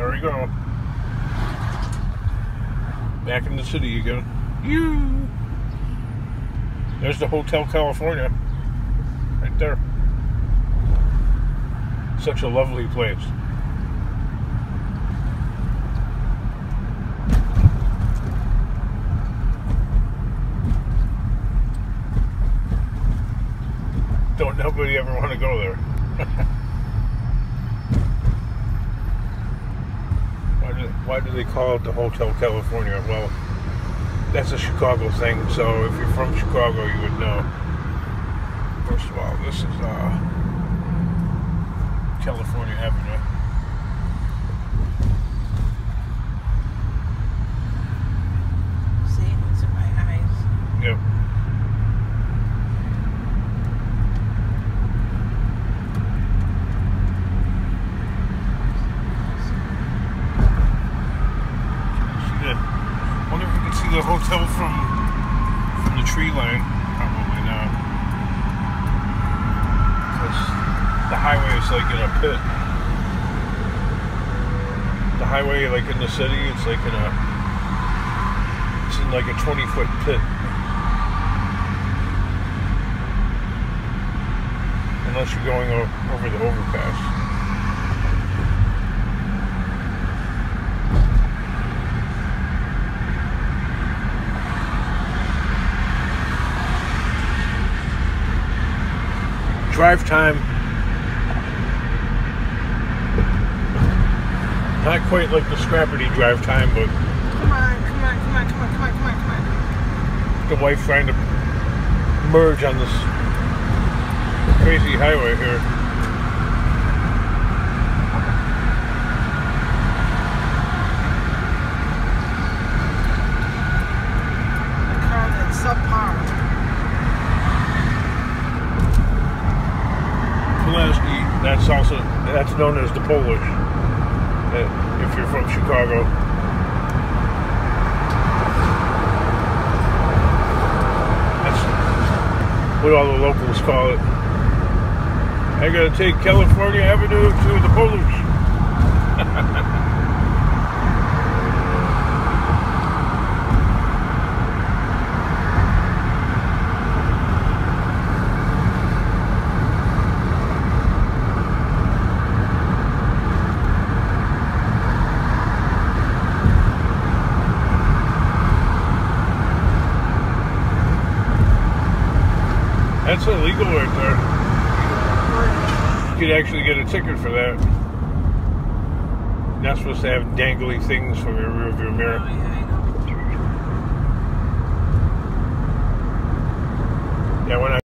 There we go. Back in the city again. There's the Hotel California. Right there. Such a lovely place. Don't nobody ever want to go there. Why do they call it the Hotel California? Well, that's a Chicago thing, so if you're from Chicago, you would know. First of all, this is California Avenue. See, those are my eyes. Yep. Wonder if you can see the hotel from the tree line. Probably not. Because the highway is like in a pit. The highway, like in the city, it's like it's in like a 20-foot pit. Unless you're going over the overpass. Drive time, not quite like the Scrapperty drive time, but Come on. the wife trying to merge on this crazy highway here. I called it subpar. That's known as the Polish, if you're from Chicago. That's what all the locals call it. I gotta take California Avenue to the Polish. That's illegal right there. You could actually get a ticket for that. You're not supposed to have dangly things from your rearview mirror. Oh, yeah, I know.